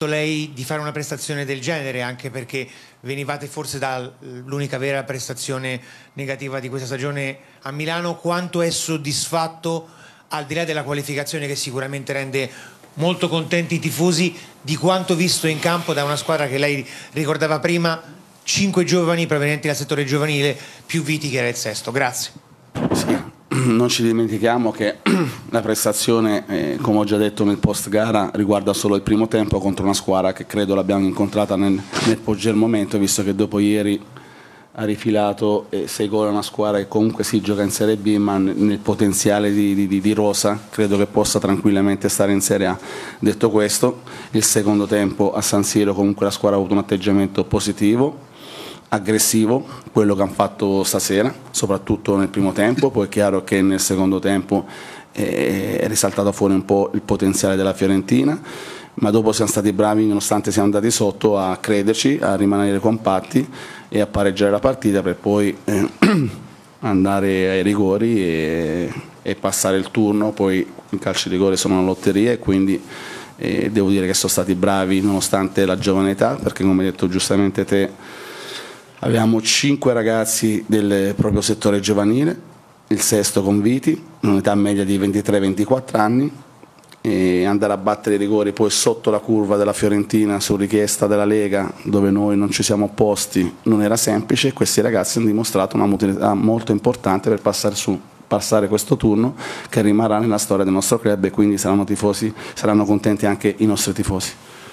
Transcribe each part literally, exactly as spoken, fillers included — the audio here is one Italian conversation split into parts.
fatto lei di fare una prestazione del genere, anche perché venivate forse dall'unica vera prestazione negativa di questa stagione a Milano. Quanto è soddisfatto, al di là della qualificazione che sicuramente rende molto contenti i tifosi, di quanto visto in campo da una squadra che lei ricordava prima, cinque giovani provenienti dal settore giovanile, più Viti che era il sesto? Grazie. Sì, non ci dimentichiamo che la prestazione, eh, come ho già detto nel post gara, riguarda solo il primo tempo contro una squadra che credo l'abbiamo incontrata nel, nel peggior momento, visto che dopo ieri ha rifilato eh, sei gol a una squadra che comunque si gioca in Serie B, ma nel potenziale di, di, di Rosa credo che possa tranquillamente stare in Serie A. Detto questo, il secondo tempo a San Siro comunque la squadra ha avuto un atteggiamento positivo, aggressivo, quello che hanno fatto stasera, soprattutto nel primo tempo. Poi è chiaro che nel secondo tempo eh, è risaltato fuori un po' il potenziale della Fiorentina, ma dopo siamo stati bravi, nonostante siamo andati sotto, a crederci, a rimanere compatti e a pareggiare la partita per poi eh, andare ai rigori e, e passare il turno. Poi i calci di rigore sono una lotteria e quindi eh, devo dire che sono stati bravi nonostante la giovane età, perché come hai detto giustamente te, abbiamo cinque ragazzi del proprio settore giovanile, il sesto con Viti, un'età media di ventitré ventiquattro anni, e andare a battere i rigori poi sotto la curva della Fiorentina su richiesta della Lega, dove noi non ci siamo opposti, non era semplice. Questi ragazzi hanno dimostrato una utilità molto importante per passare su passare questo turno, che rimarrà nella storia del nostro club, e quindi saranno tifosi, saranno contenti anche i nostri tifosi.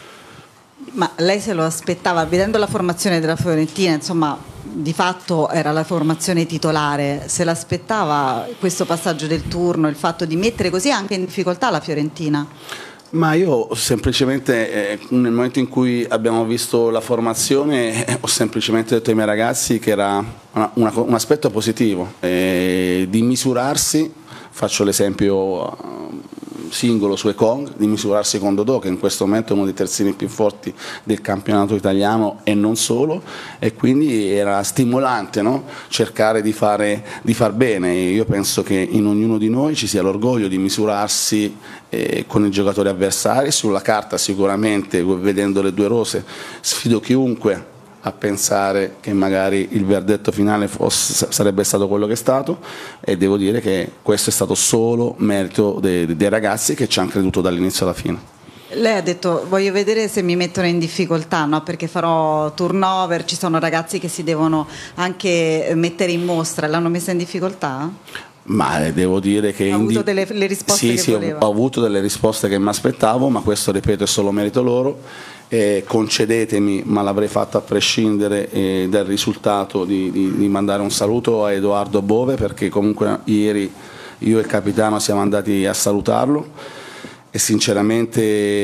Ma lei se lo aspettava, vedendo la formazione della Fiorentina, insomma, di fatto era la formazione titolare, se l'aspettava questo passaggio del turno, il fatto di mettere così anche in difficoltà la Fiorentina? Ma io semplicemente eh, nel momento in cui abbiamo visto la formazione eh, ho semplicemente detto ai miei ragazzi che era una, una, un aspetto positivo, eh, di misurarsi, faccio l'esempio singolo su Ekong, di misurarsi con Dodò, che in questo momento è uno dei terzini più forti del campionato italiano e non solo, e quindi era stimolante, no? Cercare di fare di far bene. Io penso che in ognuno di noi ci sia l'orgoglio di misurarsi eh, con i giocatori avversari. Sulla carta sicuramente, vedendo le due rose, sfido chiunque a pensare che magari il verdetto finale fosse, sarebbe stato quello che è stato, e devo dire che questo è stato solo merito dei, dei ragazzi che ci hanno creduto dall'inizio alla fine. Lei ha detto voglio vedere se mi mettono in difficoltà, no? Perché farò turnover, ci sono ragazzi che si devono anche mettere in mostra. L'hanno messa in difficoltà? Ma devo dire che ha avuto delle le risposte sì, che sì, voleva. Ho, ho avuto delle risposte che mi aspettavo, ma questo, ripeto, è solo merito loro. Eh, concedetemi, ma l'avrei fatto a prescindere eh, dal risultato, di, di, di mandare un saluto a Edoardo Bove, perché comunque ieri io e il capitano siamo andati a salutarlo e sinceramente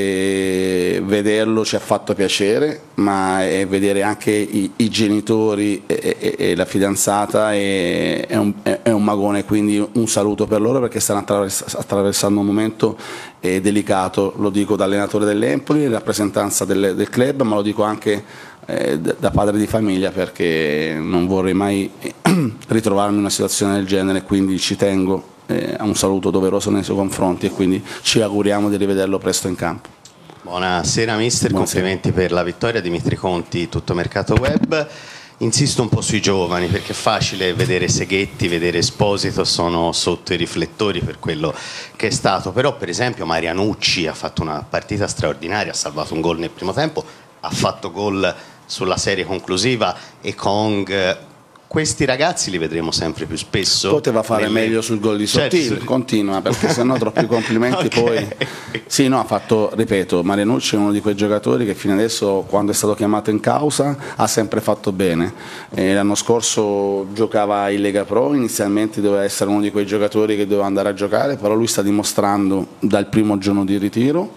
vederlo ci ha fatto piacere, ma è vedere anche i, i genitori e, e, e la fidanzata è, è, un, è un magone, quindi un saluto per loro, perché stanno attraverss- attraversando un momento eh, delicato. Lo dico da allenatore dell'Empoli, in rappresentanza del, del club, ma lo dico anche eh, da padre di famiglia, perché non vorrei mai ritrovarmi in una situazione del genere, quindi ci tengo Eh, a un saluto doveroso nei suoi confronti, e quindi ci auguriamo di rivederlo presto in campo. Buonasera mister, Buonasera. Complimenti per la vittoria. Dimitri Conti, Tutto Mercato Web. Insisto un po' sui giovani, perché è facile vedere Seghetti, vedere Esposito, sono sotto i riflettori per quello che è stato, però per esempio Marianucci ha fatto una partita straordinaria, ha salvato un gol nel primo tempo, ha fatto gol sulla serie conclusiva, e Kong. Questi ragazzi li vedremo sempre più spesso. Poteva fare nelle... meglio sul gol di Sottile, certo. Continua, perché sennò troppi complimenti. Okay. Poi sì, no, ha fatto, ripeto, Marianucci è uno di quei giocatori che fino adesso, quando è stato chiamato in causa, ha sempre fatto bene. E l'anno scorso giocava in Lega Pro, inizialmente doveva essere uno di quei giocatori che doveva andare a giocare, però lui sta dimostrando dal primo giorno di ritiro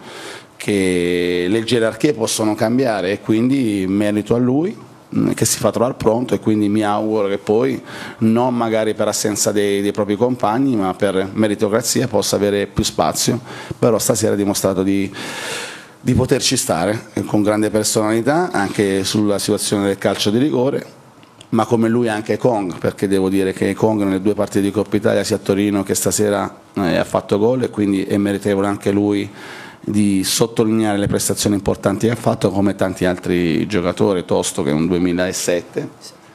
che le gerarchie possono cambiare, e quindi merito a lui, che si fa trovare pronto, e quindi mi auguro che poi, non magari per assenza dei, dei propri compagni, ma per meritocrazia, possa avere più spazio. Però stasera ha dimostrato di, di poterci stare con grande personalità anche sulla situazione del calcio di rigore, ma come lui anche Kong, perché devo dire che Kong nelle due partite di Coppa Italia, sia a Torino che stasera, eh, ha fatto gol, e quindi è meritevole anche lui di sottolineare le prestazioni importanti che ha fatto, come tanti altri giocatori. Tosto, che è un duemilasette,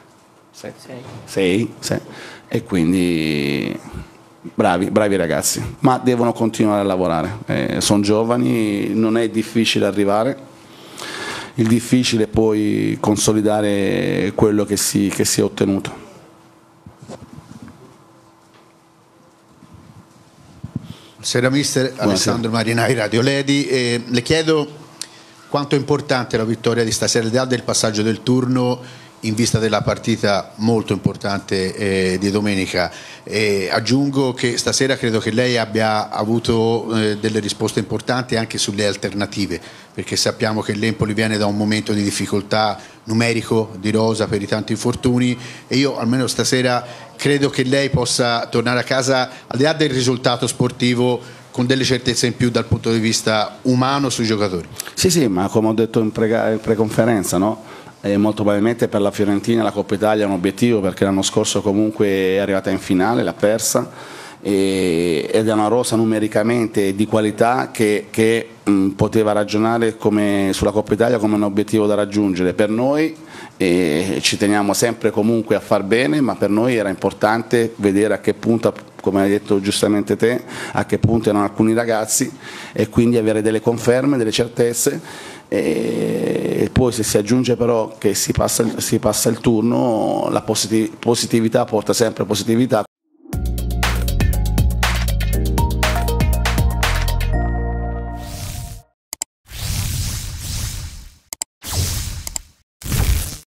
sei, e quindi bravi, bravi ragazzi, ma devono continuare a lavorare, eh, sono giovani, non è difficile arrivare, il difficile è poi consolidare quello che si, che si è ottenuto. Buonasera mister, Alessandro Marinai, Radio Ledi. Eh, le chiedo quanto è importante la vittoria di stasera, al di là del passaggio del turno, in vista della partita molto importante eh, di domenica. Eh, aggiungo che stasera credo che lei abbia avuto eh, delle risposte importanti anche sulle alternative, perché sappiamo che l'Empoli viene da un momento di difficoltà numerico di rosa per i tanti infortuni, e io almeno stasera credo che lei possa tornare a casa, al di là del risultato sportivo, con delle certezze in più dal punto di vista umano sui giocatori. Sì, sì, ma come ho detto in preconferenza, no? Eh, molto probabilmente per la Fiorentina la Coppa Italia è un obiettivo, perché l'anno scorso comunque è arrivata in finale, l'ha persa, e, ed è una rosa numericamente di qualità che, che mh, poteva ragionare come, sulla Coppa Italia come un obiettivo da raggiungere. Per noi e ci teniamo sempre comunque a far bene, ma per noi era importante vedere a che punto, come hai detto giustamente te, a che punto erano alcuni ragazzi, e quindi avere delle conferme, delle certezze, e poi se si aggiunge però che si passa, si passa il turno, la positività porta sempre positività.